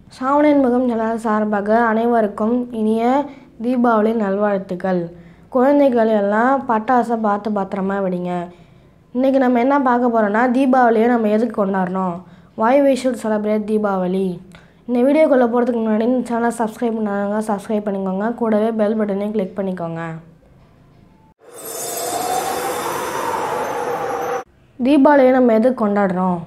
சாவணன் முகம் சேனல் சார்பாக அனைவருக்கும் இனிய தீபாவளி நல்வாழ்த்துக்கள். குழந்தைகள் எல்லாம் பட்டாசை பார்த்து பத்திரமா வெடிங்க. இன்றைக்கி நம்ம என்ன பார்க்க போகிறோன்னா, தீபாவளியை நம்ம எதுக்கு கொண்டாடணும், why we should celebrate Deepavali. இந்த வீடியோக்குள்ளே போகிறதுக்கு முன்னாடி இந்த சேனலை சப்ஸ்கிரைப் பண்ணாங்க, சப்ஸ்கிரைப் பண்ணிக்கோங்க. கூடவே பெல் பட்டனையும் கிளிக் பண்ணிக்கோங்க. தீபாவளியை நம்ம எதுக்கு கொண்டாடுறோம்?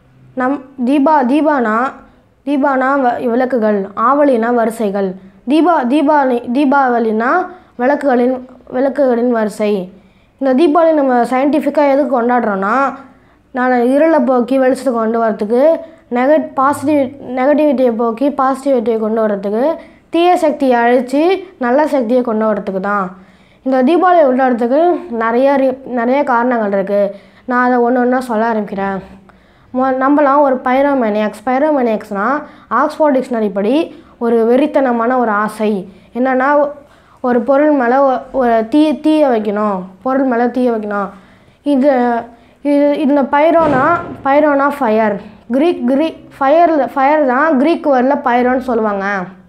தீபானா விளக்குகள், ஆவலினா வரிசைகள். தீபாவளினா விளக்குகளின் வரிசை. இந்த தீபாவளி நம்ம சயின்டிஃபிக்காக எதுக்கு கொண்டாடுறோன்னா, நான் இருளை போக்கி வெளிச்சத்தை கொண்டு வரத்துக்கு, நெகட்டிவிட்டியை போக்கி பாசிட்டிவிட்டியை கொண்டு வரத்துக்கு, தீய சக்தியை அழித்து நல்ல சக்தியை கொண்டு வரத்துக்கு தான். இந்த தீபாவளியை கொண்டாடுறதுக்கு நிறைய காரணங்கள் இருக்குது. நான் அதை ஒன்று ஒன்றா சொல்ல ஆரம்பிக்கிறேன். நம்மளாம் ஒரு பைரோமேனியாக்ஸ்னால் ஆக்ஸ்ஃபோர்ட் டிக்ஷனரி படி ஒரு வெறித்தனமான ஒரு ஆசை. என்னென்னா, ஒரு பொருள் மேலே ஒரு தீய வைக்கணும், பொருள் மேலே தீய வைக்கணும். இந்த பைரோனா ஃபயர். ஃபயர் தான் கிரீக் வேர்டில் பைரோன்னு சொல்லுவாங்க.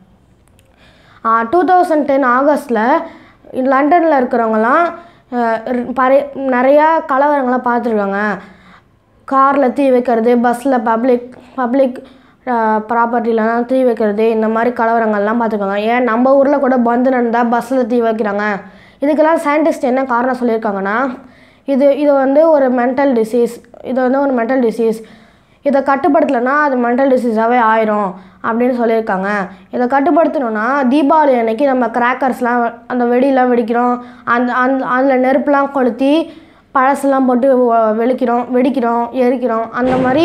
2010 ஆகஸ்டில் லண்டனில் இருக்கிறவங்களாம் நிறையா கலவரங்களாம் பார்த்துருக்காங்க. காரில் தீ வைக்கிறது, பஸ்ஸில் பப்ளிக் ப்ராப்பர்ட்டிலலாம் தீ வைக்கிறது, இந்த மாதிரி கலவரங்கள்லாம் பார்த்துருக்காங்க. ஏன் நம்ம ஊரில் கூட பந்து நடந்தால் பஸ்ஸில் தீ வைக்கிறாங்க. இதுக்கெல்லாம் சயின்டிஸ்ட் என்ன காரணம் சொல்லியிருக்காங்கன்னா, இது வந்து ஒரு மென்டல் டிசீஸ். இதை கட்டுப்படுத்தலைன்னா அது மென்டல் டிசீஸாகவே ஆயிரும் அப்படின்னு சொல்லியிருக்காங்க. இதை கட்டுப்படுத்தணுன்னா தீபாவளி அன்னைக்கு நம்ம கிராக்கர்ஸ்லாம், அந்த வெடியெலாம் வெடிக்கிறோம், அதில் நெருப்புலாம் கொளுத்தி பழசெல்லாம் போட்டு வெடிக்கிறோம், எரிக்கிறோம். அந்த மாதிரி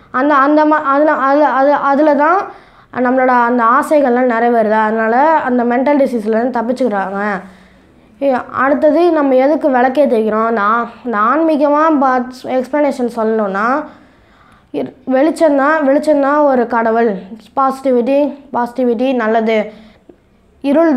அதில் தான் நம்மளோட அந்த ஆசைகள்லாம் நிறைவேறுது. அதனால் அந்த மென்டல் டிசீஸ்லேருந்து தப்பிச்சுக்கிறாங்க. அடுத்தது, நம்ம எதுக்கு விளக்கேற்றி வைக்கிறோம்? இந்த ஆன்மீகமாக எக்ஸ்ப்ளனேஷன் சொல்லணுன்னா, வெளிச்சம்தான் ஒரு கடவுள். பாசிட்டிவிட்டி நல்லது. இருள்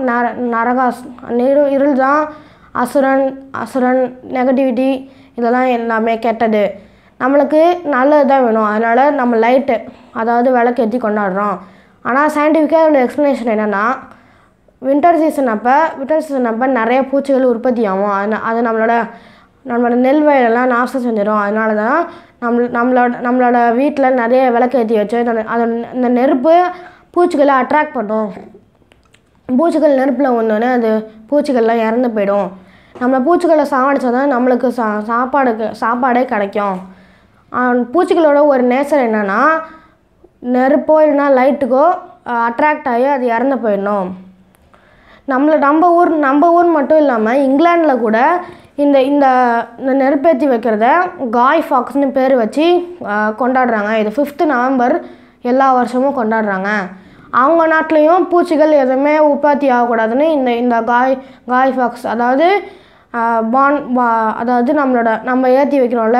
தான் அசுரன், நெகட்டிவிட்டி, இதெல்லாம் எல்லாமே கெட்டது. நம்மளுக்கு நல்லது தான் வேணும். அதனால் நம்ம லைட்டு, அதாவது விளக்கேற்றி கொண்டாடுறோம். ஆனால் சயின்டிஃபிக்காக உள்ள எக்ஸ்ப்ளனேஷன் என்னென்னா, வின்டர் சீசன் அப்போ நிறைய பூச்சிகள் உற்பத்தி ஆகும். அது நம்மளோட நெல் வயலெல்லாம் நாசம் செஞ்சிடும். அதனால தான் நம்மளோட வீட்டில் நிறைய விளக்கேற்றி வச்சு அந்த நெருப்பு பூச்சிகளை அட்ராக்ட் பண்ணும். பூச்சிகள் நெருப்பில் ஒன்றோன்னே அது பூச்சிகள்லாம் இறந்து போயிடும். நம்ம பூச்சிகளை சாவடிச்சா தான் நம்மளுக்கு சாப்பாடே கிடைக்கும். பூச்சிகளோட ஒரு நேச்சர் என்னென்னா, நெருப்போ இல்லைன்னா லைட்டுக்கோ அட்ராக்ட் ஆகி அது இறந்து போயிடணும். நம்ம ஊர் மட்டும் இல்லாமல் இங்கிலாண்டில் கூட இந்த நெருப்பேற்றி வைக்கிறத காய் ஃபாக்ஸ்னு பேர் வச்சு கொண்டாடுறாங்க. இது 5th நவம்பர் எல்லா வருஷமும் கொண்டாடுறாங்க. அவங்க நாட்டிலையும் பூச்சிகள் எதுவுமே உற்பத்தி ஆகக்கூடாதுன்னு இந்த காய் ஃபாக்ஸ், அதாவது அதாவது நம்ம ஏற்றி வைக்கிறோம்ல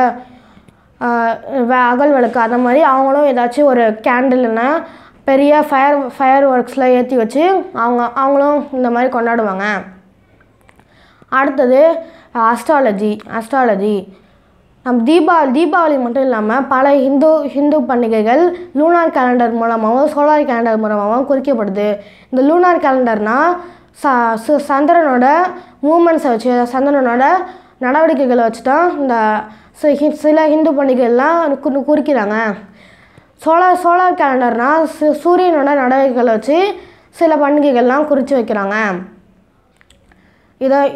அகல் விளக்கு, அந்த மாதிரி அவங்களும் ஏதாச்சும் ஒரு கேண்டில்னா பெரிய ஃபயர் ஒர்க்ஸில் ஏற்றி வச்சு அவங்களும் இந்த மாதிரி கொண்டாடுவாங்க. அடுத்தது அஸ்ட்ராலஜி. தீபாவளி மட்டும் இல்லாமல் பல ஹிந்து பண்டிகைகள் லூனார் கேலண்டர் மூலமாகவும் சோலார் கேலண்டர் மூலமாகவும் குறிக்கப்படுது. இந்த லூனார் கேலண்டர்னால் சந்திரனோட மூமெண்ட்ஸை வச்சு, சந்திரனோட நடவடிக்கைகளை வச்சு தான் இந்த சில ஹிந்து பண்டிகைகள்லாம் குறிக்கிறாங்க. சோலார் கேலண்டர்னால் சூரியனோட நடவடிக்கைகளை வச்சு சில பண்டிகைகள்லாம் குறித்து வைக்கிறாங்க. இதை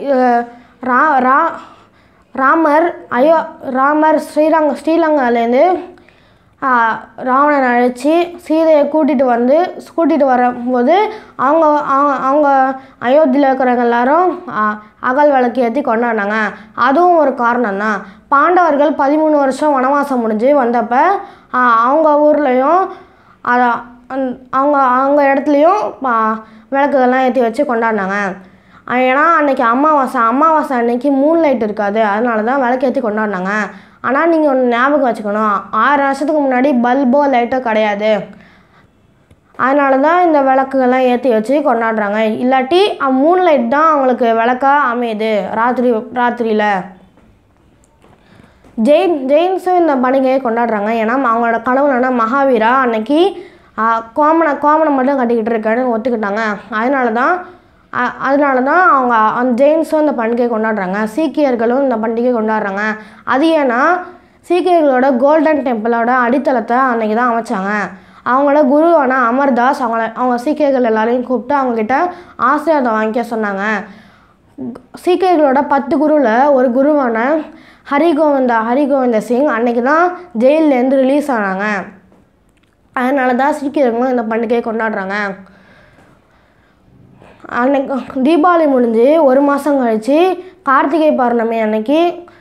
ராமர் ஸ்ரீலங்காலேருந்து ராவணனை அழைச்சி சீதையை கூட்டிகிட்டு வரும்போது அவங்க அயோத்தியில் இருக்கிறவங்க எல்லாரும் அகல் விளக்கு ஏற்றி கொண்டாடினாங்க. அதுவும் ஒரு காரணம் தான். பாண்டவர்கள் 13 வருஷம் வனவாசம் முடிஞ்சு வந்தப்போ அவங்க ஊர்லேயும் அவங்க இடத்துலையும் விளக்குகள்லாம் ஏற்றி வச்சு கொண்டாடினாங்க. ஏன்னா அன்றைக்கி அமாவாசை அன்னைக்கு மூன் லைட் இருக்காது. அதனால தான் விளக்கேற்றி கொண்டாடினாங்க. ஆனால் நீங்கள் ஒன்று ஞாபகம் வச்சுக்கணும், 6 வருஷத்துக்கு முன்னாடி பல்போ லைட்டோ கிடையாது. அதனால தான் இந்த விளக்குகள்லாம் ஏற்றி வச்சு கொண்டாடுறாங்க. இல்லாட்டி மூன் லைட் தான் அவங்களுக்கு விளக்காக அமையுது ராத்திரியில். ஜெயின்ஸும் இந்த பண்டிகையை கொண்டாடுறாங்க. ஏன்னா அவங்களோட கடவுளான மகாவீரா அன்னைக்கு கோமனை மட்டும் கட்டிக்கிட்டு இருக்கேன்னு ஒத்துக்கிட்டாங்க. அதனால தான் அவங்க அந்த ஜெயின்ஸும் இந்த பண்டிகை கொண்டாடுறாங்க. சீக்கியர்களும் இந்த பண்டிகை கொண்டாடுறாங்க. அது ஏன்னா சீக்கியர்களோட கோல்டன் டெம்பிளோட அடித்தளத்தை அன்றைக்கி தான் அமைச்சாங்க. அவங்களோட குருவான அமர்தாஸ் அவங்க சீக்கியர்கள் எல்லாரையும் கூப்பிட்டு அவங்கக்கிட்ட ஆசீர்வாதம் வாங்கிக்க சொன்னாங்க. சீக்கியர்களோட 10 குருவில் ஒரு குருவான ஹரிகோவிந்த சிங் அன்றைக்கி தான் ஜெயிலேருந்து ரிலீஸ் ஆனாங்க. அதனால தான் சீக்கியர்களும் இந்த பண்டிகையை கொண்டாடுறாங்க. அன்னைக்கு தீபாவளி முடிஞ்சு 1 மாதம் கழித்து கார்த்திகை பௌர்ணமி அன்னைக்கு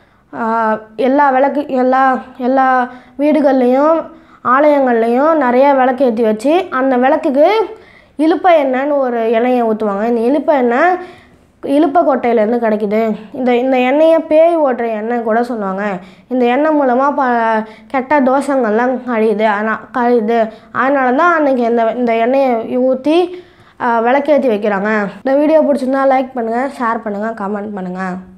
எல்லா வீடுகள்லேயும் ஆலயங்கள்லேயும் நிறைய விளக்கு ஏற்றி வச்சு அந்த விளக்குக்கு இலுப்பை எண்ணெய்னு ஒரு எண்ணெயை ஊற்றுவாங்க. இந்த இலுப்பை எண்ணெய் இலுப்பைக்கொட்டையிலேருந்து கிடைக்கிது. இந்த எண்ணெயை பேய் ஓட்டுற எண்ணெய் கூட சொல்லுவாங்க. இந்த எண்ணெய் மூலமாக கெட்ட தோஷங்கள்லாம் கழியுது. அதனால தான் அன்றைக்கி இந்த எண்ணெயை ஊற்றி விளக்கேற்றி வைக்கிறாங்க. இந்த வீடியோ பிடிச்சிருந்தா லைக் பண்ணுங்கள், ஷேர் பண்ணுங்கள், கமெண்ட் பண்ணுங்கள்.